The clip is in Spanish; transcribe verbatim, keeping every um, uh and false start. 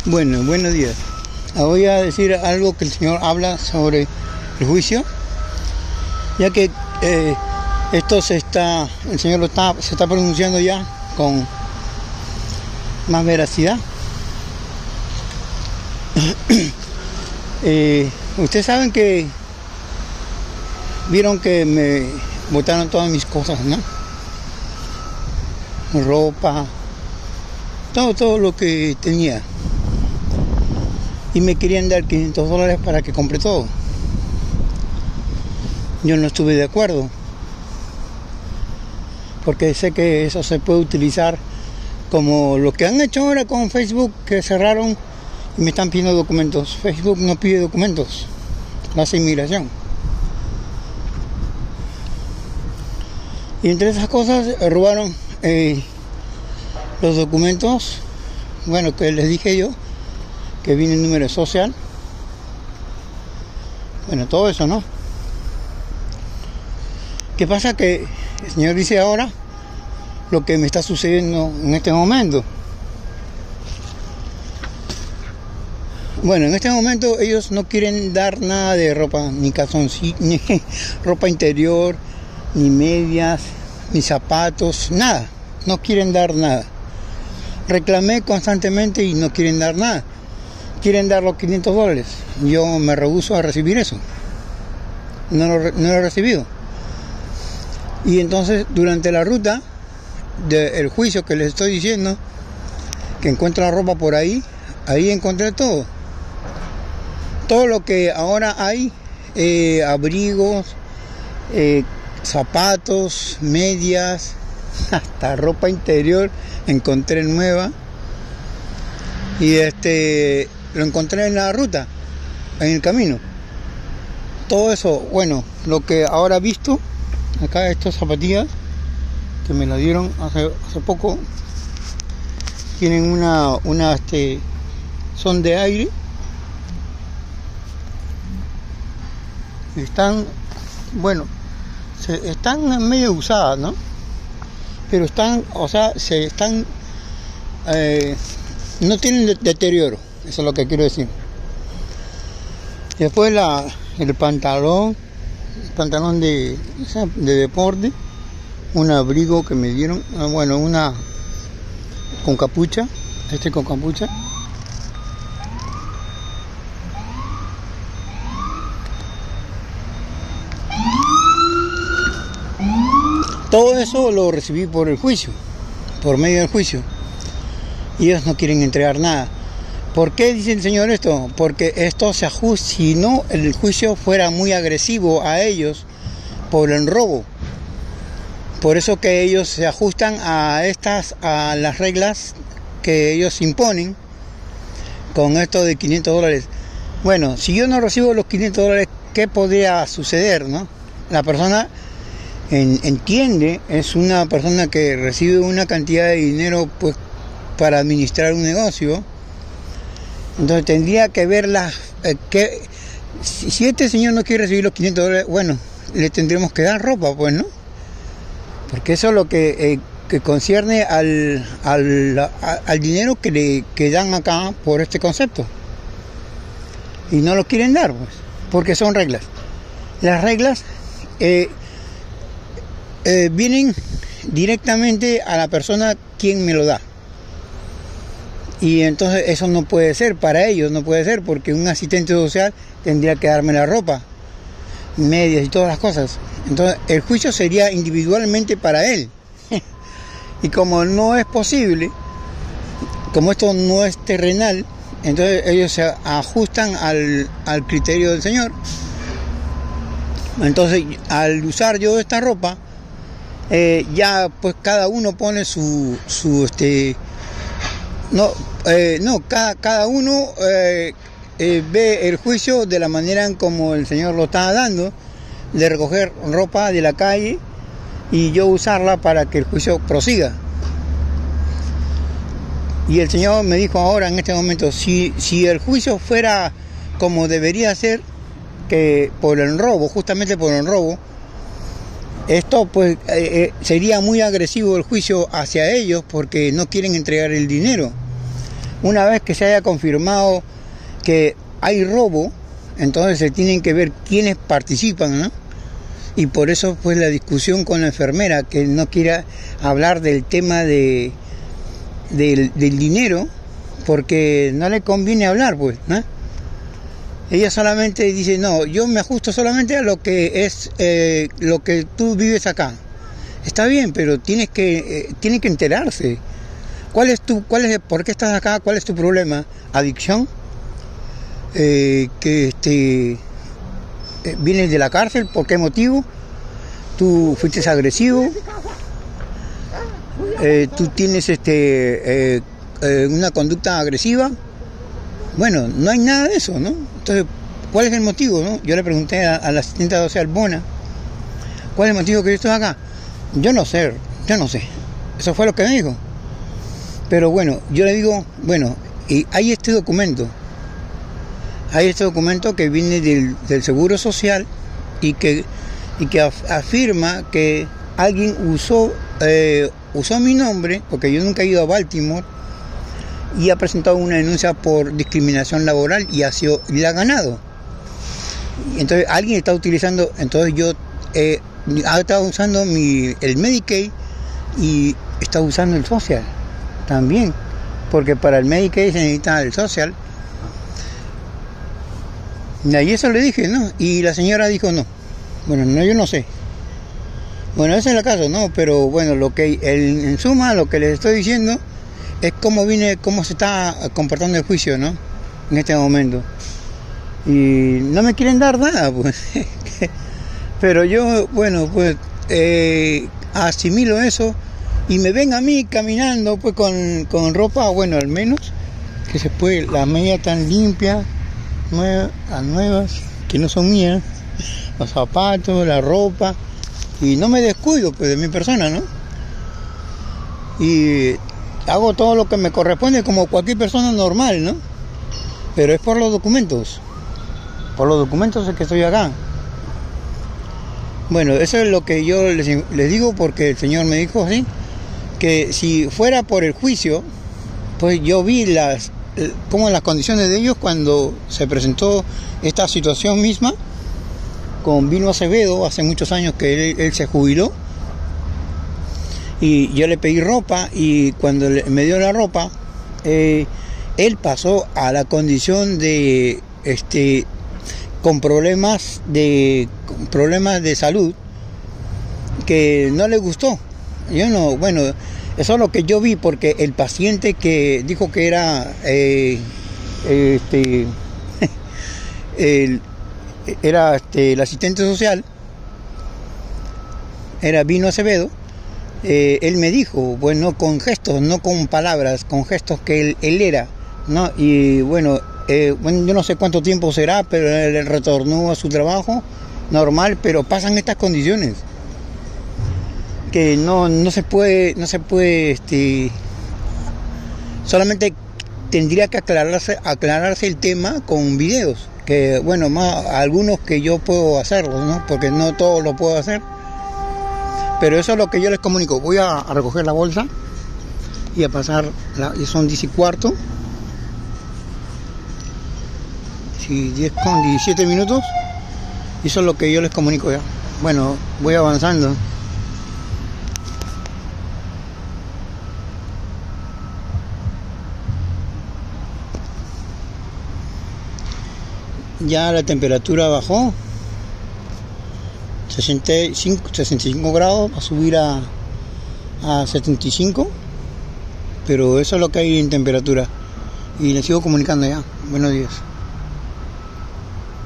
Bueno, buenos días. Voy a decir algo que el Señor habla sobre el juicio, ya que eh, esto se está, el Señor lo está, se está pronunciando ya con más veracidad. eh, Ustedes saben que vieron que me botaron todas mis cosas, ¿no? Ropa, todo, todo lo que tenía. Y me querían dar quinientos dólares para que compre todo. Yo no estuve de acuerdo, porque sé que eso se puede utilizar como lo que han hecho ahora con Facebook, que cerraron y me están pidiendo documentos. Facebook no pide documentos, lo hace inmigración. Y entre esas cosas robaron eh, los documentos, bueno, que les dije yo, que viene el número social, bueno, todo eso, ¿no? ¿Qué pasa? Que el Señor dice ahora lo que me está sucediendo en este momento. Bueno, en este momento ellos no quieren dar nada de ropa, ni calzoncillos, ni ropa interior, ni medias, ni zapatos, nada. No quieren dar nada. Reclamé constantemente y no quieren dar nada. Quieren dar los quinientos dólares. Yo me rehúso a recibir eso. No lo, no lo he recibido. Y entonces, durante la ruta del juicio que les estoy diciendo, que encuentro la ropa por ahí, ahí encontré todo. Todo lo que ahora hay, eh, abrigos, eh, zapatos, medias, hasta ropa interior, encontré nueva. Y este... lo encontré en la ruta, en el camino. Todo eso, bueno, lo que ahora he visto, acá estas zapatillas, que me las dieron hace, hace poco, tienen una, una, este, son de aire. Están, bueno, se, están medio usadas, ¿no? Pero están, o sea, se están, eh, no tienen de, deterioro. Eso es lo que quiero decir. Después la, el pantalón, el pantalón de, de deporte, un abrigo que me dieron, bueno, una con capucha, este con capucha. Todo eso lo recibí por el juicio, por medio del juicio. Y ellos no quieren entregar nada. ¿Por qué dice el Señor esto? Porque esto se ajusta, si no el juicio fuera muy agresivo a ellos por el robo. Por eso que ellos se ajustan a estas, a las reglas que ellos imponen con esto de quinientos dólares. Bueno, si yo no recibo los quinientos dólares, ¿qué podría suceder, no? La persona en, entiende, es una persona que recibe una cantidad de dinero pues para administrar un negocio. Entonces tendría que ver las, eh, que si, si este señor no quiere recibir los quinientos dólares, bueno, le tendremos que dar ropa, pues, ¿no? Porque eso es lo que, eh, que concierne al, al, a, al dinero que le que dan acá por este concepto. Y no lo quieren dar, pues, porque son reglas. Las reglas eh, eh, vienen directamente a la persona quien me lo da. Y entonces eso no puede ser, para ellos no puede ser, porque un asistente social tendría que darme la ropa, medias y todas las cosas. Entonces el juicio sería individualmente para él. Y como no es posible, como esto no es terrenal, entonces ellos se ajustan al, al criterio del Señor. Entonces al usar yo esta ropa, eh, ya pues cada uno pone su, su este... No, eh, no cada, cada uno eh, eh, ve el juicio de la manera en como el Señor lo está dando, de recoger ropa de la calle y yo usarla para que el juicio prosiga. Y el Señor me dijo ahora en este momento, si, si el juicio fuera como debería ser, que por el robo, justamente por el robo, esto pues eh, sería muy agresivo el juicio hacia ellos porque no quieren entregar el dinero. Una vez que se haya confirmado que hay robo, entonces se tienen que ver quiénes participan, ¿no? Y por eso pues la discusión con la enfermera, que no quiera hablar del tema de, del, del dinero, porque no le conviene hablar, pues, ¿no? Ella solamente dice, no, yo me ajusto solamente a lo que es eh, lo que tú vives acá. Está bien, pero tienes que, eh, tiene que enterarse. ¿Cuál es tu, cuál es, por qué estás acá? ¿Cuál es tu problema? ¿Adicción? Eh, que este, eh, vienes de la cárcel, ¿por qué motivo? ¿Tú fuiste agresivo? Eh, ¿Tú tienes este, eh, eh, una conducta agresiva? Bueno, no hay nada de eso, ¿no? Entonces, ¿cuál es el motivo, no? Yo le pregunté a, a la asistente social Bona, ¿cuál es el motivo que yo estoy acá? Yo no sé, yo no sé. Eso fue lo que me dijo. Pero bueno, yo le digo, bueno, y hay este documento. Hay este documento que viene del, del Seguro Social y que, y que af, afirma que alguien usó, eh, usó mi nombre, porque yo nunca he ido a Baltimore, y ha presentado una denuncia por discriminación laboral y ha sido y la ha ganado. Entonces alguien está utilizando, entonces yo eh, ha estado usando mi, el Medicaid y está usando el Social también, porque para el Medicaid se necesita el Social. Y ahí eso le dije, ¿no? Y la señora dijo no. Bueno, no, yo no sé. Bueno, ese es el caso, ¿no? Pero bueno, lo que el, en suma, lo que les estoy diciendo es cómo viene, cómo se está comportando el juicio, ¿no? En este momento. Y no me quieren dar nada, pues. Pero yo, bueno, pues eh, asimilo eso y me ven a mí caminando, pues con, con ropa, bueno, al menos, que se puede, las medias tan limpias, nuevas, las nuevas, que no son mías, los zapatos, la ropa, y no me descuido, pues, de mi persona, ¿no? Y hago todo lo que me corresponde como cualquier persona normal, ¿no? Pero es por los documentos. Por los documentos es que estoy acá. Bueno, eso es lo que yo les, les digo, porque el señor me dijo así, que si fuera por el juicio, pues yo vi las como las condiciones de ellos cuando se presentó esta situación misma con Vino Acevedo, hace muchos años que él, él se jubiló. Y yo le pedí ropa y cuando me dio la ropa, eh, él pasó a la condición de, este, con problemas de, con problemas de salud que no le gustó. Yo no, bueno, eso es lo que yo vi, porque el paciente que dijo que era, eh, este, el, era este, el asistente social, era Vino Acevedo. Eh, él me dijo, bueno, con gestos, no con palabras, con gestos que él, él era, ¿no? Y bueno, eh, bueno, yo no sé cuánto tiempo será, pero él retornó a su trabajo normal, pero pasan estas condiciones que no, no se puede, no se puede, este, solamente tendría que aclararse, aclararse el tema con videos, que bueno, más algunos que yo puedo hacerlos, ¿no? Porque no todo lo puedo hacer. Pero eso es lo que yo les comunico. Voy a, a recoger la bolsa y a pasar, la, son diez y cuarto, sí, diez con diecisiete minutos, y eso es lo que yo les comunico ya. Bueno, voy avanzando. Ya la temperatura bajó. sesenta y cinco, sesenta y cinco grados, va a subir a, a setenta y cinco, pero eso es lo que hay en temperatura. Y les sigo comunicando ya. Buenos días.